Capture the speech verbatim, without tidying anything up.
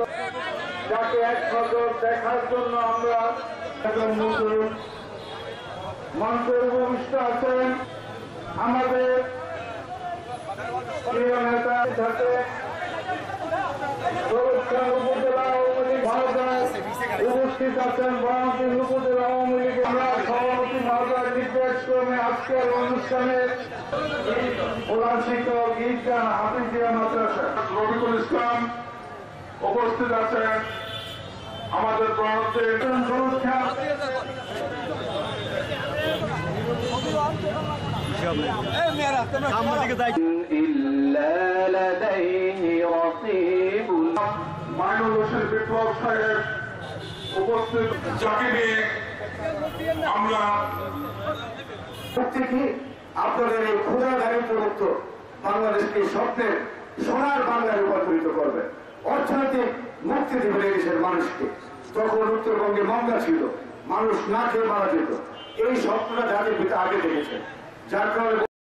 যাকে এক নজর দেখার জন্য আমরা মঞ্চের উপবিষ্ট আছেন আমাদের প্রিয় নেতা সাথে উপজেলা আওয়ামী লীগ মহোদয় উপস্থিত আছেন বরানগর উপজেলা আওয়ামী লীগ আমরা সভাপতি মহোদয় নির্দেশ ক্রমে আজকের অনুষ্ঠানের প্রধান শিক্ষক ঈদগান হাফিজিয়া মাদ্রাসা রফিকুল ইসলাম উপস্থিত আছেন আমাদের প্রণান্তের মাইনুল হোসেন বিপ্লব সাহেব উপস্থিত, যাকে নিয়ে আমরা প্রত্যেকে আপনাদের এই ক্ষুদ্রাধারী প্রদত্ত বাংলাদেশকে স্বপ্নের সোনার বাংলায় রূপান্তরিত করবে, অর্থনৈতিক মুক্তি দেবেন এই দেশের মানুষকে। তখন উত্তরবঙ্গে মন্দা ছিল, মানুষ না খেয়ে মারা যেত, এই স্বপ্নটা জাতির পিতা আগে দেখেছে, যার কারণে